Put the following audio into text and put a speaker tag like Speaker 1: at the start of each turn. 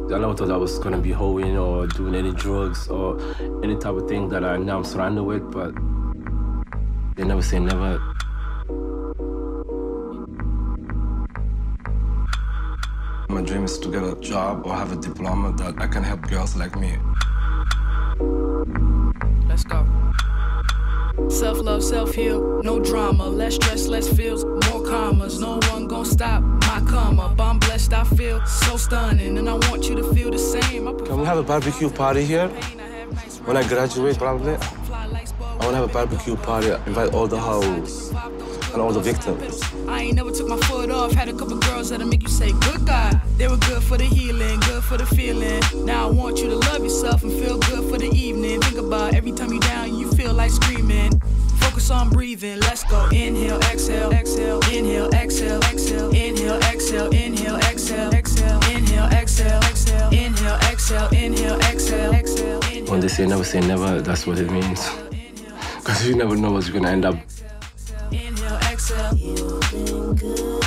Speaker 1: I never thought I was gonna be hoeing or doing any drugs or any type of thing that I now I'm surrounded with, but they never say never. My dream is to get a job or have a diploma that I can help girls like me.
Speaker 2: Let's go. Self-love, self-heal, no drama, less stress, less feels, more commas. No one gon' stop my come up. I'm blessed, I feel so stunning, and I want you to feel the same.
Speaker 1: Can we have a barbecue party here? When I graduate, probably. I wanna have a barbecue party, invite all the hoes and all the victims.
Speaker 2: I ain't never took my foot off, had a couple girls that'll make you say, good God. They were good for the healing, good for the feeling. Now I want you to love yourself and feel good for the evening. Think about every time you're down, you feel like screaming. Focus on breathing, let's go. Inhale, exhale, exhale, inhale, exhale, exhale, inhale, exhale, inhale, exhale, exhale, inhale, exhale, exhale, inhale, exhale, inhale, exhale, exhale.
Speaker 1: When they say never, that's what it means. Because you never know what you're gonna end up.
Speaker 2: Inhale, exhale. You've been good.